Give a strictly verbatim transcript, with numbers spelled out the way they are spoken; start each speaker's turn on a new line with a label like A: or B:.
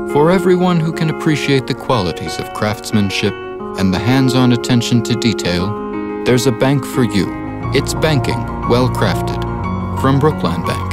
A: For everyone who can appreciate the qualities of craftsmanship and the hands-on attention to detail, there's a bank for you. It's banking, well crafted. From Brookline Bank.